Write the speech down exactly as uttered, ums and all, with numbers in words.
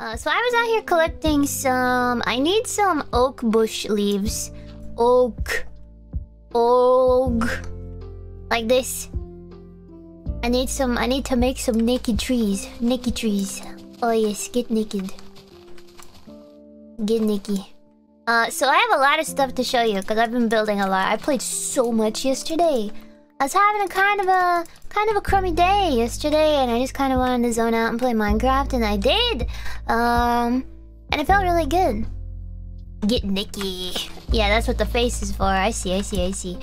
Uh, so I was out here collecting some... I need some oak bush leaves. Oak. Oak. Like this. I need some... I need to make some naked trees. Naked trees. Oh yes, get naked. Get naked. Uh, so I have a lot of stuff to show you because I've been building a lot. I played so much yesterday. I was having a kind of a kind of a crummy day yesterday, and I just kind of wanted to zone out and play Minecraft, and I did. Um, and it felt really good. Get Nicky. Yeah, that's what the face is for. I see, I see, I see.